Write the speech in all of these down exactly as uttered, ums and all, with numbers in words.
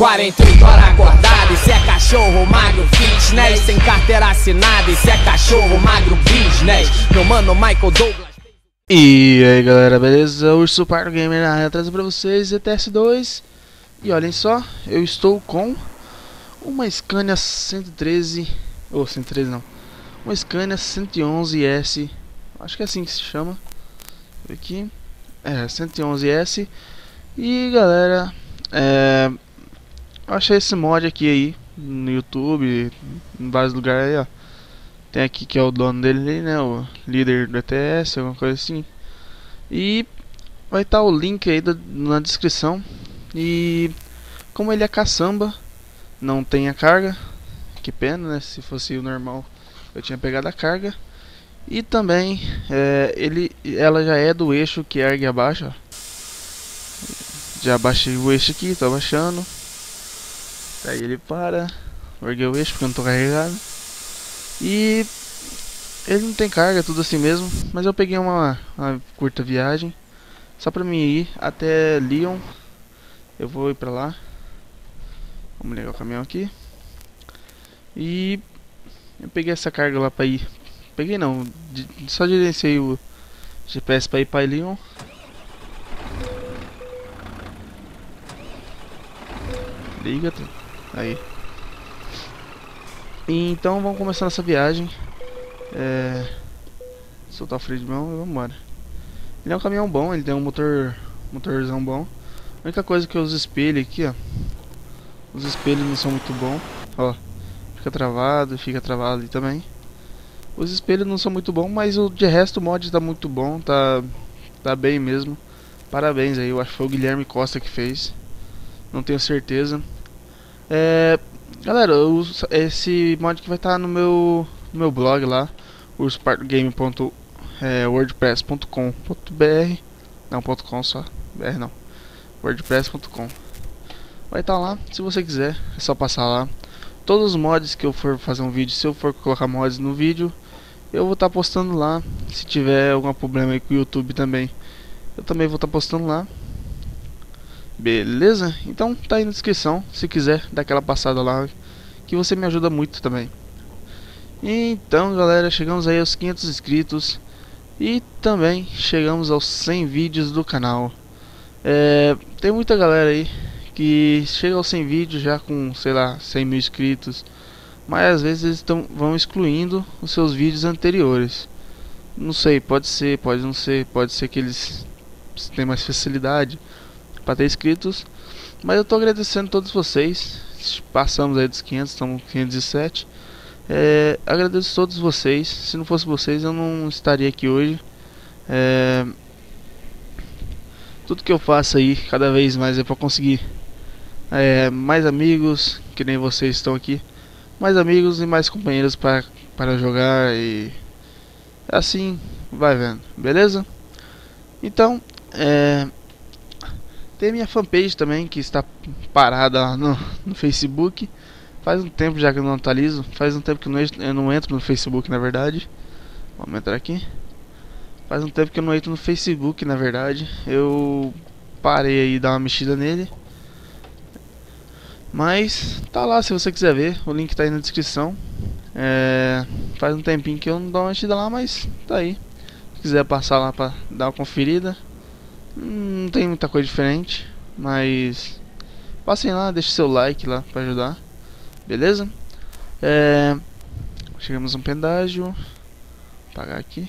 quarenta e oito horas acordado. Esse é cachorro magro fitness, sem carteira assinada. Esse é cachorro magro business. Meu mano Michael Douglas. E aí galera, beleza? Urso Pardo Gamer na área, trazendo pra vocês E T S dois. E olhem só, eu estou com uma Scania cento e treze, ou cento e treze não, uma Scania cento e onze S, acho que é assim que se chama. Aqui, é, cento e onze S. E galera, é, eu achei esse mod aqui aí no YouTube, em vários lugares aí, ó. Tem aqui que é o dono dele, né, o líder do E T S, alguma coisa assim. E vai estar o link aí da, na descrição. E como ele é caçamba, não tem a carga, que pena, né? Se fosse o normal eu tinha pegado a carga. E também é, ele, ela já é do eixo que ergue abaixo, ó. Já baixei o eixo aqui, tô abaixando. Aí ele para, erguei o eixo porque eu não tô carregado. E ele não tem carga, tudo assim mesmo. Mas eu peguei uma, uma curta viagem só pra mim ir até Lyon. Eu vou ir pra lá. Vamos ligar o caminhão aqui. E eu peguei essa carga lá pra ir. Peguei não, só gerenciei o G P S pra ir pra Lyon. Liga, aí. E então vamos começar nossa viagem. É... Soltar o freio de mão e vamos embora. Ele é um caminhão bom, ele tem um motor, motorzão bom. A única coisa que os espelhos aqui, ó, os espelhos não são muito bons, ó, fica travado, fica travado ali também. Os espelhos não são muito bons, mas o de resto o mod tá muito bom, tá, tá bem mesmo. Parabéns aí, eu acho que foi o Guilherme Costa que fez, não tenho certeza. É, galera, os, esse mod que vai estar tá no meu, no meu blog lá, urso pardo game ponto wordpress ponto com ponto br, não ponto .com só, br não, wordpress ponto com. Vai estar tá lá, se você quiser, é só passar lá. Todos os mods que eu for fazer um vídeo, se eu for colocar mods no vídeo, eu vou estar tá postando lá. Se tiver algum problema aí com o YouTube também, eu também vou estar tá postando lá. Beleza? Então tá aí na descrição, se quiser dar aquela passada lá, que você me ajuda muito também. Então galera, chegamos aí aos quinhentos inscritos. E também chegamos aos cem vídeos do canal. É, tem muita galera aí que chega aos cem vídeos já com, sei lá, cem mil inscritos, mas às vezes eles tão, vão excluindo os seus vídeos anteriores. Não sei, pode ser, pode não ser, pode ser que eles tenham mais facilidade para ter inscritos. Mas eu tô agradecendo a todos vocês. Passamos aí dos quinhentos, estamos com quinhentos e sete. É, agradeço a todos vocês. Se não fosse vocês eu não estaria aqui hoje. É, tudo que eu faço aí cada vez mais é para conseguir é, mais amigos, que nem vocês estão aqui, mais amigos e mais companheiros para para jogar, e assim vai vendo, beleza? Então é, tem minha fanpage também, que está parada lá no, no Facebook. Faz um tempo já que eu não atualizo. Faz um tempo que eu não, eu não entro no Facebook, na verdade. Vamos entrar aqui. Faz um tempo que eu não entro no Facebook, na verdade. Eu parei aí de dar uma mexida nele. Mas tá lá se você quiser ver. O link tá aí na descrição. É, faz um tempinho que eu não dou uma mexida lá, mas tá aí. Se quiser passar lá pra dar uma conferida. Não tem muita coisa diferente, mas passem lá, deixe seu like lá pra ajudar. Beleza? É, chegamos a um pedágio. Vou pagar aqui.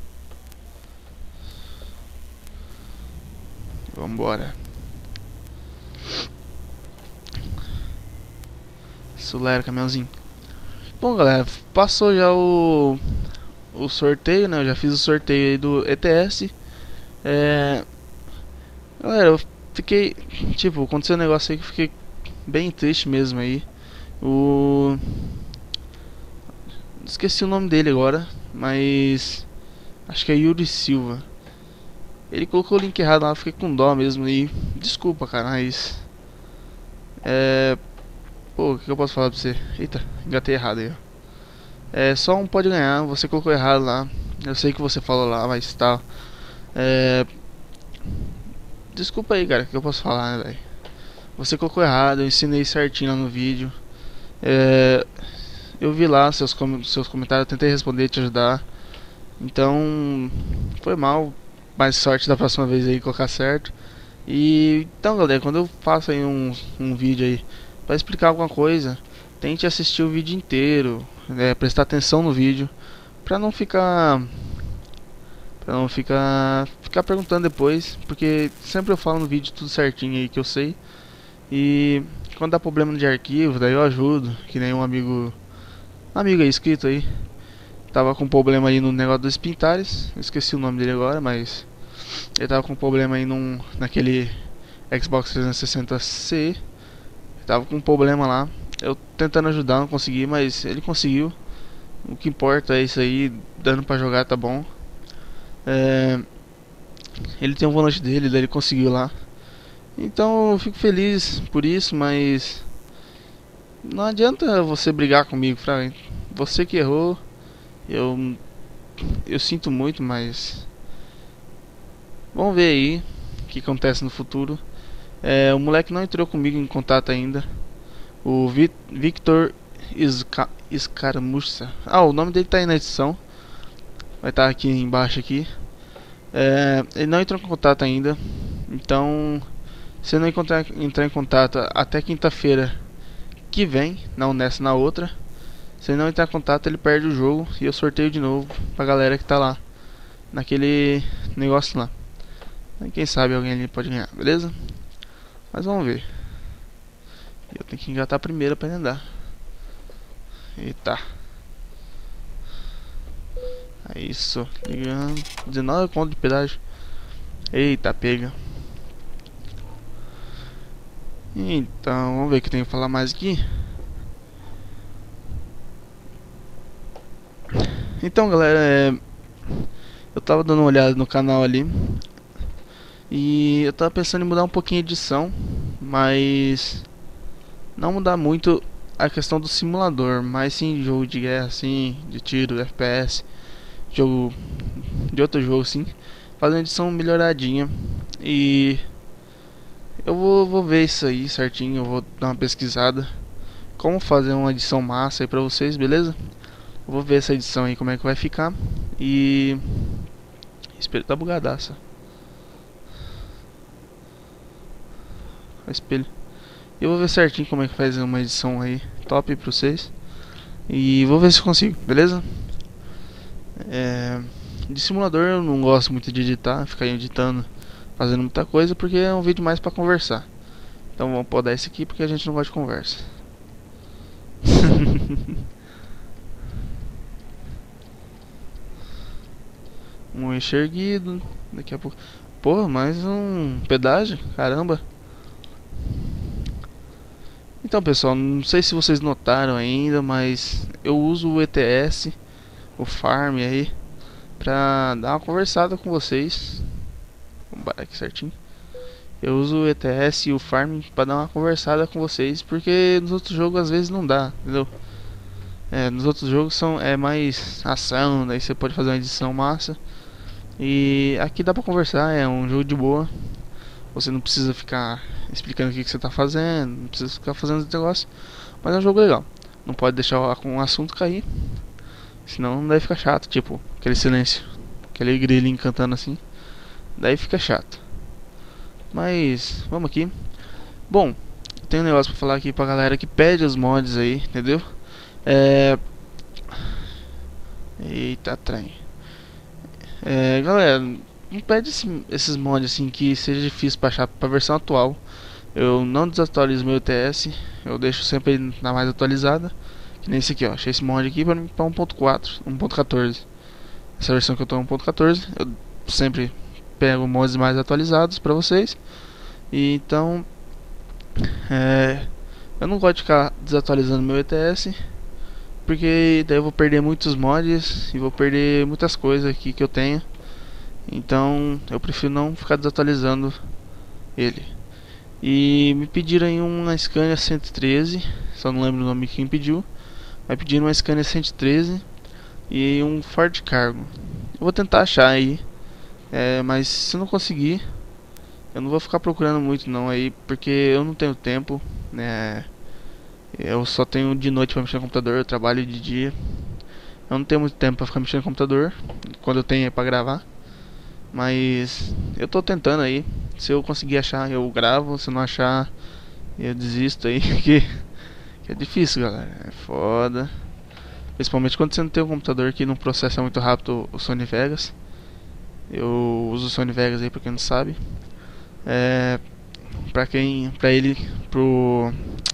Vambora. Acelera, caminhãozinho. Bom galera, passou já o O sorteio, né? Eu já fiz o sorteio aí do E T S. É, galera, eu fiquei, tipo, aconteceu um negócio aí que eu fiquei bem triste mesmo aí. O Esqueci o nome dele agora, mas acho que é Yuri Silva. Ele colocou o link errado lá, eu fiquei com dó mesmo. E desculpa, cara, mas é, pô, o que eu posso falar pra você? Eita, engatei errado aí, ó. É, só um pode ganhar, você colocou errado lá. Eu sei que você falou lá, mas tá. É, desculpa aí, cara, o que eu posso falar, né, velho? você colocou errado, eu ensinei certinho lá no vídeo. É, eu vi lá seus, com seus comentários, eu tentei responder, te ajudar. Então, foi mal, mais sorte da próxima vez aí colocar certo. E então, galera, quando eu faço aí um, um vídeo aí para explicar alguma coisa, tente assistir o vídeo inteiro, né, prestar atenção no vídeo, pra não ficar pra não ficar ficar perguntando depois, porque sempre eu falo no vídeo tudo certinho aí que eu sei. E quando dá problema de arquivo, daí eu ajudo, que nem um amigo amigo aí inscrito aí tava com problema aí no negócio dos pintares, eu esqueci o nome dele agora, mas ele tava com problema aí num, naquele Xbox trezentos e sessenta C. Tava com um problema lá. Eu tentando ajudar, não consegui, mas ele conseguiu. O que importa é isso aí, dando pra jogar tá bom. É, ele tem um volante dele, daí ele conseguiu lá. Então eu fico feliz por isso, mas não adianta você brigar comigo, pra você que errou. Eu eu sinto muito, mas vamos ver aí o que acontece no futuro. É, o moleque não entrou comigo em contato ainda. O Vi Victor Ska Escaramuça. Ah, o nome dele tá aí na edição. Vai estar tá aqui embaixo aqui. É, ele não entrou em contato ainda. Então, se não encontrar, entrar em contato até quinta-feira que vem, não nessa, na outra. Se ele não entrar em contato, ele perde o jogo e eu sorteio de novo pra galera que tá lá naquele negócio lá. Quem sabe alguém ali pode ganhar, beleza? Mas vamos ver. Eu tenho que engatar primeiro pra ele andar. Eita. É isso. Ligando. dezenove conto de pedágio. Eita, pega. Então, vamos ver o que tem que falar mais aqui. Então, galera, é... eu tava dando uma olhada no canal ali. E eu tava pensando em mudar um pouquinho a edição, mas não mudar muito a questão do simulador, mas sim jogo de guerra, assim, de tiro, F P S, jogo de outro jogo, assim, fazer uma edição melhoradinha. E eu vou, vou ver isso aí certinho, eu vou dar uma pesquisada como fazer uma edição massa aí pra vocês, beleza? Eu vou ver essa edição aí como é que vai ficar. E espelho tá bugadaça. O espelho. Eu vou ver certinho como é que faz uma edição aí top pra vocês. E vou ver se consigo, beleza? É... De simulador eu não gosto muito de editar, ficar editando, fazendo muita coisa, porque é um vídeo mais pra conversar. Então vamos podar esse aqui porque a gente não gosta de conversa. Um enxerguido. Daqui a pouco. Porra, mais um pedágio? Caramba. Então, pessoal, não sei se vocês notaram ainda, mas eu uso o E T S, o Farm aí, pra dar uma conversada com vocês. Vamos parar aqui certinho. Eu uso o E T S e o Farm pra dar uma conversada com vocês, porque nos outros jogos às vezes não dá, entendeu? É, nos outros jogos são, é mais ação, daí você pode fazer uma edição massa. E aqui dá pra conversar, é um jogo de boa. Você não precisa ficar explicando o que, que você tá fazendo, não precisa ficar fazendo esse negócio. Mas é um jogo legal. Não pode deixar um assunto cair, senão daí fica chato, tipo, aquele silêncio, aquele grilinho cantando assim. Daí fica chato. Mas, vamos aqui. Bom, tem um negócio pra falar aqui pra galera que pede os mods aí, entendeu? É... Eita, trem. É, galera, não pede esse, esses mods assim que seja difícil pra achar pra versão atual. Eu não desatualizo meu E T S, eu deixo sempre na mais atualizada. Que nem esse aqui, ó. Achei esse mod aqui pra, pra um ponto quatro, um ponto quatorze. Essa versão que eu tô é um ponto quatorze. Eu sempre pego mods mais atualizados pra vocês. E então é, eu não gosto de ficar desatualizando meu E T S, porque daí eu vou perder muitos mods e vou perder muitas coisas aqui que eu tenho. Então eu prefiro não ficar desatualizando ele. E me pediram aí uma Scania cento e treze, só não lembro o nome quem pediu. Mas pediram uma Scania cento e treze e um Ford Cargo. Eu vou tentar achar aí, é, mas se não conseguir, Eu não vou ficar procurando muito não aí, porque eu não tenho tempo, né? Eu só tenho de noite pra mexer no computador, eu trabalho de dia. Eu não tenho muito tempo pra ficar mexendo no computador, quando eu tenho é pra gravar. Mas eu tô tentando aí. Se eu conseguir achar, eu gravo. Se não achar, eu desisto aí. Que, que é difícil, galera. É foda. Principalmente quando você não tem um computador que não processa muito rápido o Sony Vegas. Eu uso o Sony Vegas aí pra quem não sabe. É, pra quem, pra ele, pro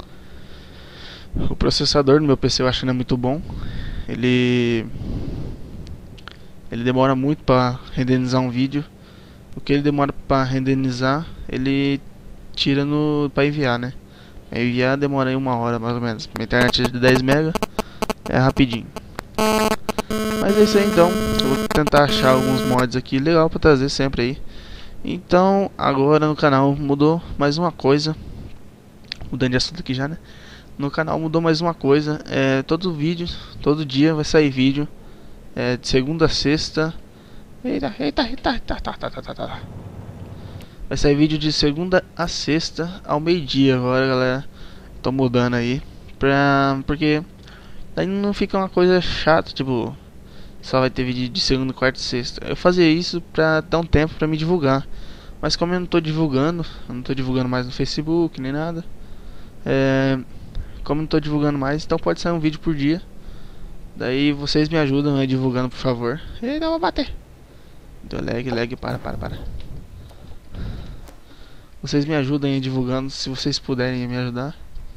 o processador no meu P C eu acho que não é muito bom. Ele ele demora muito pra renderizar um vídeo. O que ele demora pra renderizar, ele tira no para enviar, né? Pra enviar demora aí uma hora mais ou menos. Minha internet é de dez mega, é rapidinho. Mas é isso aí então. Eu vou tentar achar alguns mods aqui legal pra trazer sempre aí. Então agora no canal mudou mais uma coisa. Mudando de assunto aqui já, né? No canal mudou mais uma coisa. É, todo vídeo, todo dia vai sair vídeo. É, de segunda a sexta. Eita, eita, eita, eita, eita, eita, eita, eita. Vai sair vídeo de segunda a sexta ao meio-dia agora, galera. Tô mudando aí pra, porque daí não fica uma coisa chata, tipo, só vai ter vídeo de segunda, quarta e sexta. Eu fazia isso pra dar um tempo pra me divulgar. Mas como eu não tô divulgando, eu não tô divulgando mais no Facebook nem nada. É, como eu não tô divulgando mais, então pode sair um vídeo por dia. Daí vocês me ajudam aí divulgando, por favor. Eita, eu vou bater. Deu lag, lag, para, para, para. Vocês me ajudam aí divulgando, se vocês puderem me ajudar.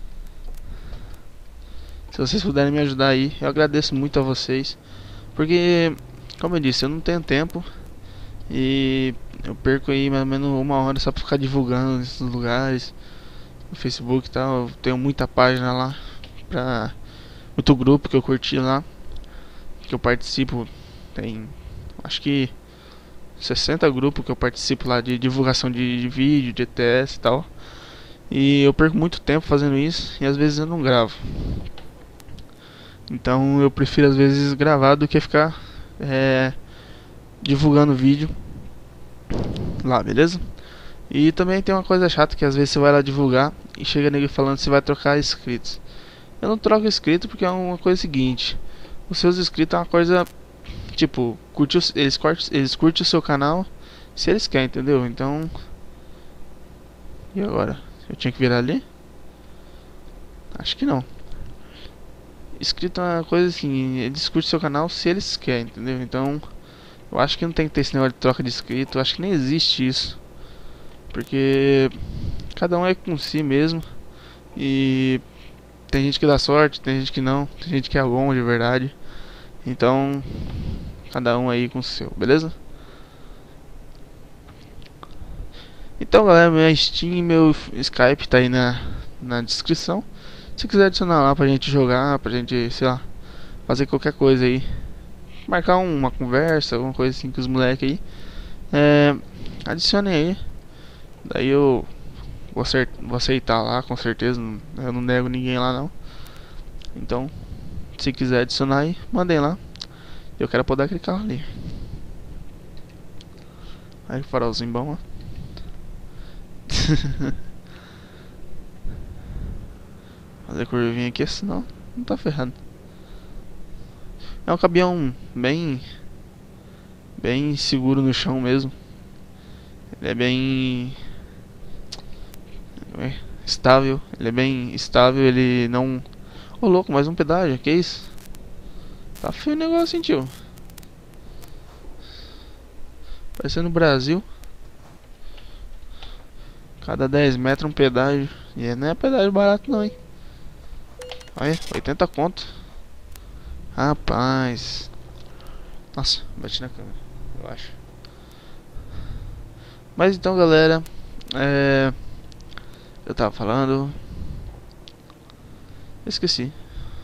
Se vocês puderem me ajudar aí, eu agradeço muito a vocês. Porque, como eu disse, eu não tenho tempo. E eu perco aí mais ou menos uma hora só pra ficar divulgando nesses lugares. No Facebook e tal, eu tenho muita página lá. Pra muito grupo que eu curti lá, que eu participo. Tem, acho que sessenta grupos que eu participo lá de divulgação de, de vídeo, de E T S e tal. E eu perco muito tempo fazendo isso e às vezes eu não gravo. Então eu prefiro às vezes gravar do que ficar é, divulgando vídeo lá, beleza? E também tem uma coisa chata que às vezes você vai lá divulgar e chega nele falando que você vai trocar inscritos. Eu não troco inscrito porque é uma coisa seguinte: os seus inscritos é uma coisa tipo, curte o, eles, curtem, eles curtem o seu canal se eles querem, entendeu? Então, e agora? Eu tinha que virar ali? Acho que não. Inscrito é uma coisa assim, eles curtem o seu canal se eles querem, entendeu? Então, eu acho que não tem que ter esse negócio de troca de inscrito. Eu acho que nem existe isso, porque cada um é com si mesmo. E tem gente que dá sorte, tem gente que não, tem gente que é bom de verdade. Então, cada um aí com o seu, beleza? Então, galera, minha Steam e meu Skype tá aí na, na descrição. Se quiser adicionar lá pra gente jogar, pra gente, sei lá, fazer qualquer coisa aí, marcar uma conversa, alguma coisa assim com os moleques aí, é, adicionem aí. Daí eu vou, vou aceitar lá, com certeza. Eu não nego ninguém lá não. Então, se quiser adicionar aí, mandem lá. Eu quero poder aquele carro ali. Aí o farolzinho bom, ó. Fazer curvinha aqui, senão não tá ferrado. É um caminhão bem bem seguro no chão mesmo. Ele é bem é, estável. Ele é bem estável, ele não... Ô louco, mais um pedágio, que isso? Tá feio o negócio, hein, tio? Parecendo no Brasil. Cada dez metros um pedágio. E não é pedágio barato não, hein? Olha, oitenta conto. Rapaz. Nossa, bati na câmera, eu acho. Mas então, galera, é... eu tava falando... Eu esqueci.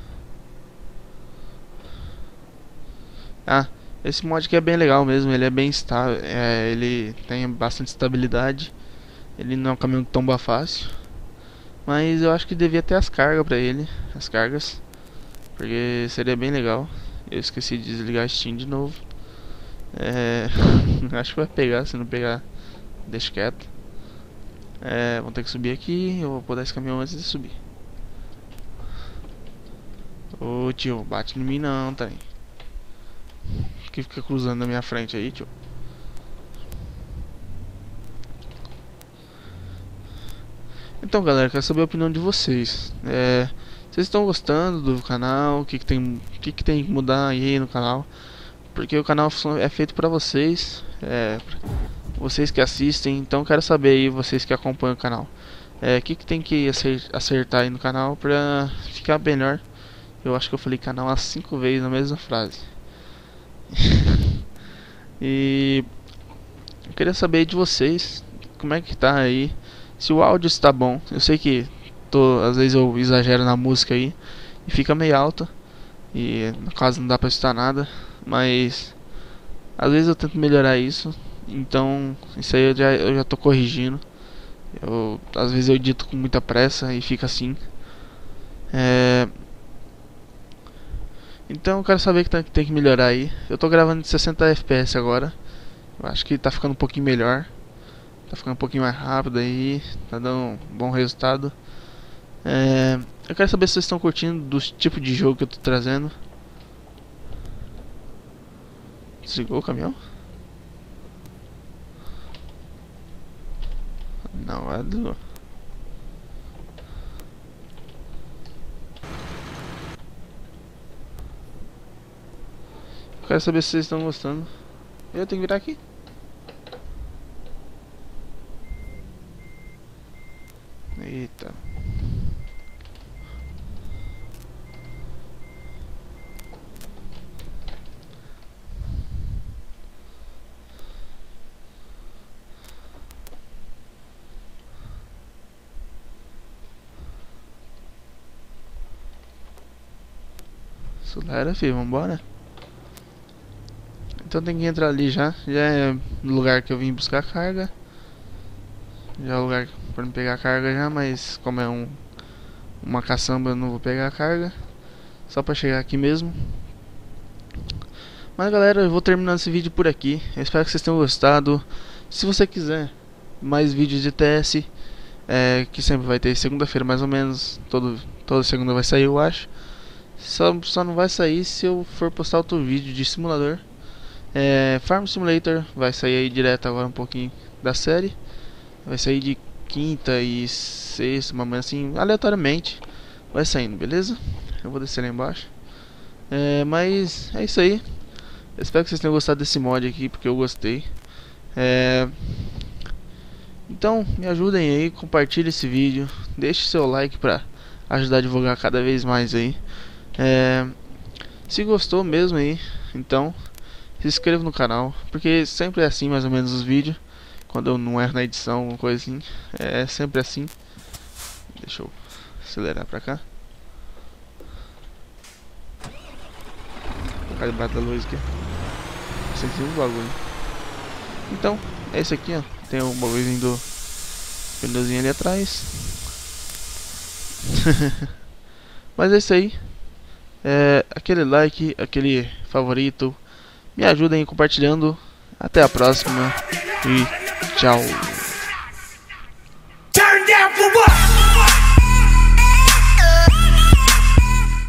Ah, esse mod aqui é bem legal mesmo. Ele é bem estável, é, ele tem bastante estabilidade. Ele não é um caminhão que tomba fácil. Mas eu acho que devia ter as cargas pra ele. As cargas, porque seria bem legal. Eu esqueci de desligar a Steam de novo. É... acho que vai pegar, se não pegar deixa quieto. É, vão ter que subir aqui. Eu vou podar esse caminhão antes de subir. Ô tio, bate em mim não, tá aí. Que fica cruzando na minha frente aí, tio. Então galera, quero saber a opinião de vocês. É, vocês estão gostando do canal? O que, que tem o que, que tem que mudar aí no canal? Porque o canal é feito pra vocês, é, vocês que assistem. Então quero saber aí, vocês que acompanham o canal, é, o que, que tem que acertar aí no canal pra ficar melhor. Eu acho que eu falei canal as cinco vezes na mesma frase. E eu queria saber de vocês, como é que tá aí, se o áudio está bom. Eu sei que tô, às vezes eu exagero na música aí e fica meio alta, e no caso não dá pra escutar nada, mas às vezes eu tento melhorar isso. Então isso aí eu já, eu já tô corrigindo. Eu, às vezes eu edito com muita pressa e fica assim. É... Então eu quero saber que tem, que tem que melhorar aí. Eu tô gravando de sessenta F P S agora. Eu acho que tá ficando um pouquinho melhor. Tá ficando um pouquinho mais rápido aí. Tá dando um bom resultado. É... Eu quero saber se vocês estão curtindo do tipo de jogo que eu tô trazendo. Desligou o caminhão? Não, é do... Eu quero saber se vocês estão gostando. Eu tenho que virar aqui. Eita. Acelera, filho, vambora. Então tem que entrar ali já. Já é o lugar que eu vim buscar carga. Já é o lugar pra me pegar carga já, mas como é um uma caçamba eu não vou pegar a carga. Só pra chegar aqui mesmo. Mas galera, eu vou terminando esse vídeo por aqui. Eu espero que vocês tenham gostado. Se você quiser mais vídeos de T S, é, que sempre vai ter segunda-feira mais ou menos. Todo, toda segunda vai sair, eu acho. Só, só não vai sair se eu for postar outro vídeo de simulador. É, Farm Simulator vai sair aí direto agora um pouquinho da série. Vai sair de quinta e sexta, uma manhã assim, aleatoriamente. Vai saindo, beleza? Eu vou descer lá embaixo. É, mas é isso aí. Eu espero que vocês tenham gostado desse mod aqui, porque eu gostei. É, então me ajudem aí, compartilhe esse vídeo. Deixe seu like pra ajudar a divulgar cada vez mais aí. É, se gostou mesmo aí, então se inscreva no canal, porque sempre é assim mais ou menos os vídeos. Quando eu não erro na edição, alguma coisa assim, é sempre assim. Deixa eu acelerar pra cá. Vou ficar debaixo da luz aqui. Senti um bagulho. Então, é esse aqui, ó. Tem um bagulhozinho do pneuzinho ali atrás. Mas é isso aí. É, aquele like, aquele favorito. Me ajudem compartilhando. Até a próxima e tchau.